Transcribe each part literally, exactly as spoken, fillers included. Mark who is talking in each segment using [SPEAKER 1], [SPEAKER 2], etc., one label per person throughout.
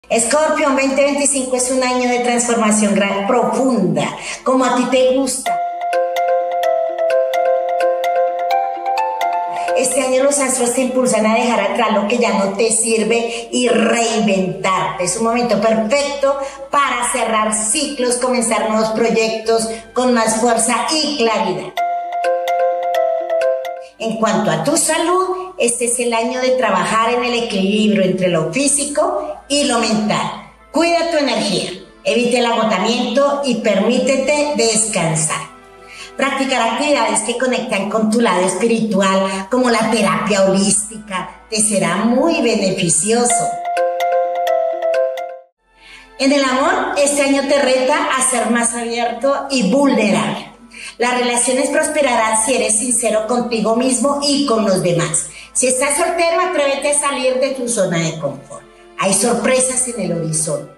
[SPEAKER 1] Escorpión, veinte veinticinco es un año de transformación gran, profunda, como a ti te gusta. Este año los astros te impulsan a dejar atrás lo que ya no te sirve y reinventarte. Es un momento perfecto para cerrar ciclos, comenzar nuevos proyectos con más fuerza y claridad. En cuanto a tu salud, este es el año de trabajar en el equilibrio entre lo físico y lo mental. Cuida tu energía, evita el agotamiento y permítete descansar. Practicar actividades que conectan con tu lado espiritual, como la terapia holística, te será muy beneficioso. En el amor, este año te reta a ser más abierto y vulnerable. Las relaciones prosperarán si eres sincero contigo mismo y con los demás. Si estás soltero, atrévete a salir de tu zona de confort. Hay sorpresas en el horizonte.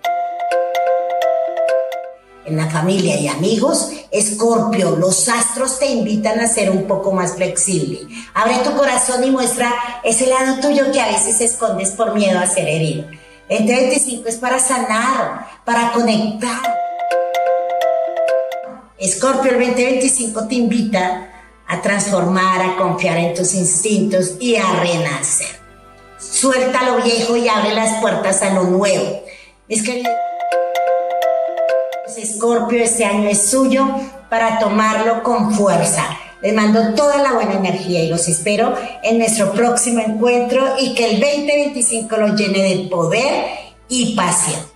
[SPEAKER 1] En la familia y amigos, Escorpio, los astros te invitan a ser un poco más flexible. Abre tu corazón y muestra ese lado tuyo que a veces escondes por miedo a ser herido. veinte veinticinco es para sanar, para conectar. Escorpio, el veinte veinticinco te invita a transformar, a confiar en tus instintos y a renacer. Suelta lo viejo y abre las puertas a lo nuevo. Mis queridos Escorpio, este año es suyo para tomarlo con fuerza. Les mando toda la buena energía y los espero en nuestro próximo encuentro y que el veinte veinticinco lo llene de poder y pasión.